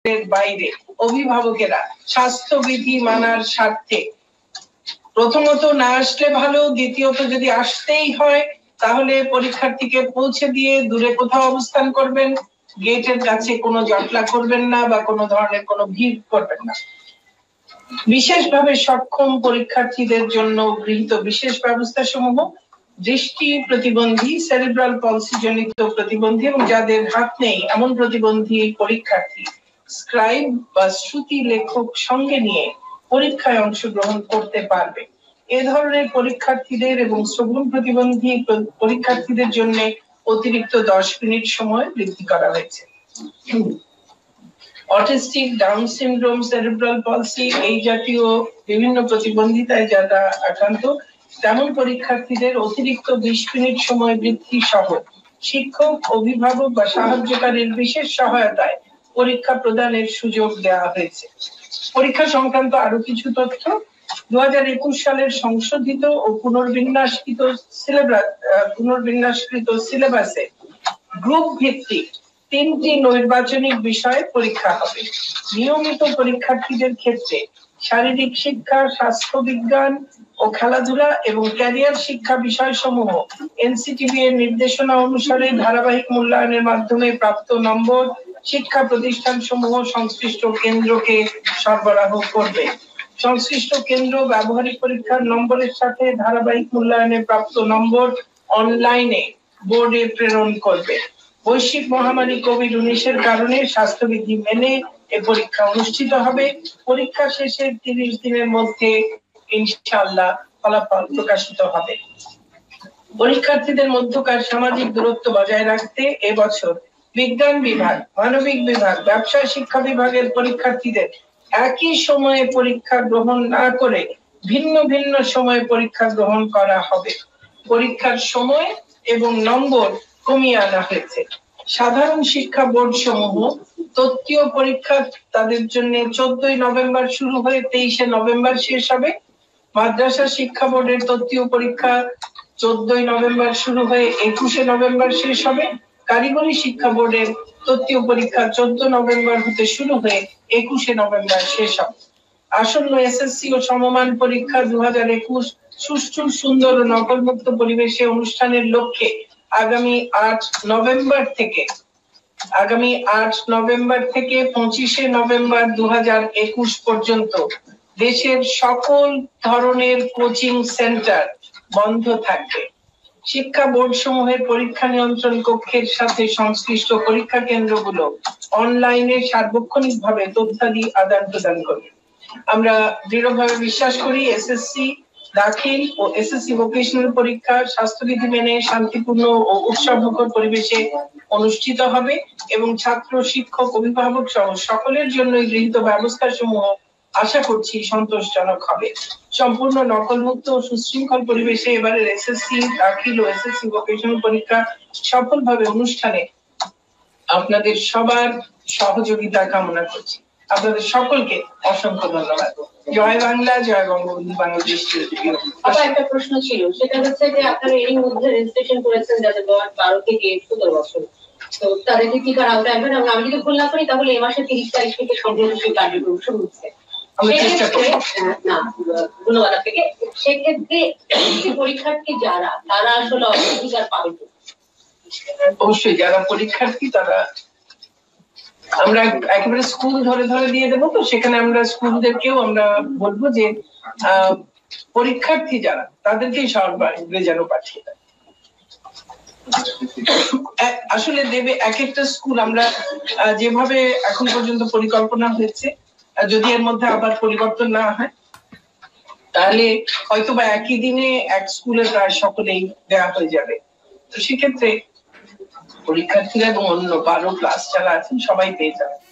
বাইরে অভিভাবকেরা স্বাস্থ্যবিধি মানার স্বার্থে প্রথমত না আসলে ভালো, দ্বিতীয়ত যদি আসতেই হয় তাহলে পরীক্ষার্থীকে পৌঁছে দিয়ে দূরে কোথাও অবস্থান করবেন, গেটের কাছে কোনো জটলা করবেন না বা কোনো ধরনের কোনো ভিড় করবেন না। বিশেষভাবে সক্ষম পরীক্ষার্থীদের জন্য গৃহীত বিশেষ ব্যবস্থা সমূহ দৃষ্টি প্রতিবন্ধী, সেরিব্রাল পলসি জনিত প্রতিবন্ধী এবং যাদের হাত নেই এমন প্রতিবন্ধী পরীক্ষার্থী স্ক্রাইব বা শ্রুতি লেখক সঙ্গে নিয়ে পরীক্ষায় অংশগ্রহণ করতে পারবে। এ ধরনের পরীক্ষার্থীদের এবং শ্রবণ প্রতিবন্ধী পরীক্ষার্থীদের জন্য অতিরিক্ত 10 মিনিট সময় বৃদ্ধি করা হয়েছে। Autistic, Down syndrome, cerebral palsy এই জাতীয় বিভিন্ন প্রতিবন্ধিতায় যারা আক্রান্ত তেমন পরীক্ষার্থীদের অতিরিক্ত 20 মিনিট সময় বৃদ্ধি সহ শিক্ষক, অভিভাবক বা সাহায্যকারীর বিশেষ সহায়তায় পরীক্ষা প্রদানের সুযোগ দেওয়া হয়েছে। পরীক্ষা সংক্রান্ত আরো কিছু তথ্য। 2021 সালের সংশোধিত ও পুনর্বিন্যাসকৃত সিলেবাসে গ্রুপ ভিত্তিক 3টি নৈর্বাচনিক বিষয়ে পরীক্ষা হবে। নিয়মিত পরীক্ষার্থীদের ক্ষেত্রে শারীরিক শিক্ষা, স্বাস্থ্য বিজ্ঞান ও খেলাধুলা এবং ক্যারিয়ার শিক্ষা বিষয়সমূহ এনসিটিবি এর নির্দেশনা অনুসারে ধারাবাহিক মূল্যায়নের মাধ্যমে প্রাপ্ত নম্বর শিক্ষা প্রতিষ্ঠান সমূহ সংশ্লিষ্ট কেন্দ্রকে সরবরাহ করবে। সংশ্লিষ্ট কেন্দ্র ব্যবহারিক পরীক্ষার নম্বরের সাথে ধারাবাহিক মূল্যায়নে প্রাপ্ত নম্বর অনলাইনে বোর্ডে প্রেরণ করবে। বৈশ্বিক মহামারী কোভিড-19 এর কারণে স্বাস্থ্যবিধি মেনে এ পরীক্ষা অনুষ্ঠিত হবে। পরীক্ষা শেষের 30 দিনের মধ্যে ইনশাআল্লাহ ফলাফল প্রকাশিত হবে। পরীক্ষার্থীদের মধ্যকার সামাজিক দূরত্ব বজায় রাখতে এবছর বিজ্ঞান বিভাগ, মানবিক বিভাগ, ব্যবসায় শিক্ষা বিভাগের পরীক্ষার্থীদের একই সময়ে পরীক্ষা গ্রহণ না করে ভিন্ন ভিন্ন সময়ে পরীক্ষা গ্রহণ করা হবে। পরীক্ষার সময় এবং নম্বর কমিয়ে আনা হয়েছে। সাধারণ শিক্ষা বোর্ড সমূহ তত্ত্বীয় পরীক্ষা তাদের জন্য 14 নভেম্বর শুরু হয়ে 23 নভেম্বর শেষ হবে। মাদ্রাসা শিক্ষা বোর্ডের তত্ত্বীয় পরীক্ষা 14 নভেম্বর শুরু হয়ে 21 নভেম্বর শেষ হবে। কারিগরি শিক্ষা বোর্ডের তত্ত্বীয় পরীক্ষা 14 নভেম্বর হতে শুরু হয়ে 21 নভেম্বর শেষ হবে। আসন্ন এসএসসি ও সমমান পরীক্ষা 2021 সুষ্ঠু, সুন্দর ও নকলমুক্ত পরিবেশে অনুষ্ঠানের লক্ষ্যে আগামী 8 নভেম্বর থেকে 25 নভেম্বর 2021 পর্যন্ত দেশের সকল ধরনের কোচিং সেন্টার বন্ধ থাকবে। শিক্ষা বোর্ড সমূহের পরীক্ষা নিয়ন্ত্রণ কক্ষের সাথে সংশ্লিষ্ট পরীক্ষা কেন্দ্রগুলো অনলাইনে সার্বক্ষণিকভাবে তথ্যাদি আদান প্রদান করবে। আমরা দৃঢ়ভাবে বিশ্বাস করি এসএসসি দাখিল ও এসএসসি ভোকেশনাল পরীক্ষা স্বাস্থ্যবিধি মেনে শান্তিপূর্ণ ও উৎসবমুখর পরিবেশে অনুষ্ঠিত হবে এবং ছাত্র, শিক্ষক, অভিভাবক সহ সকলের জন্য গৃহীত ব্যবস্থা সমূহ আশা করছি সন্তোষজনক হবে। সম্পূর্ণ নকলমুক্ত ও সুশৃঙ্খল পরিবেশে এবারের এসএসসি দাখিল ও এসএসসি ভোকেশনাল পরীক্ষা সফলভাবে অনুষ্ঠানে আপনাদের সবার সহযোগিতা কামনা করছি। আপনাদের সকলকে অসংখ্য ধন্যবাদ। জয় বাংলা, জয় বঙ্গবন্ধু, বাংলাদেশ। একটা প্রশ্ন ছিল, সেটা হচ্ছে যে আপনারা এর মধ্যে রেজিস্ট্রেশন করেছেন যাদের বয়স 12 থেকে 17 বছর, তো তাদেরকে কি করা হবে? আমি যদি ভুল না করি তাহলে এই মাসের 30 তারিখ থেকে সম্পূর্ণ কার্যক্রম শুরু হচ্ছে। ধন্যবাদ আপনাকে। সেক্ষেত্রে পরীক্ষার্থী যারা তারা আসলে অধিকার পাবে? অবশ্যই যারা পরীক্ষার্থী তারা আমরা একেবারে স্কুল ধরে ধরে দিয়ে দেবো, তো সেখানে আমরা স্কুলদেরকেও আমরা বলবো যে পরীক্ষার্থী যারা তাদেরকেই সরকারি যেন পাঠিয়ে দেয়। আসলে দেবে এক একটা স্কুল আমরা যেভাবে এখন পর্যন্ত পরিকল্পনা হয়েছে, যদি এর মধ্যে আবার পরিবর্তন না হয় তাহলে হয়তোবা একই দিনে এক স্কুলের প্রায় সকলেই দেওয়া হয়ে যাবে। তো সেক্ষেত্রে পরীক্ষার্থীরা এবং অন্য 12 ক্লাস যারা আছেন সবাই পেয়ে যাবে।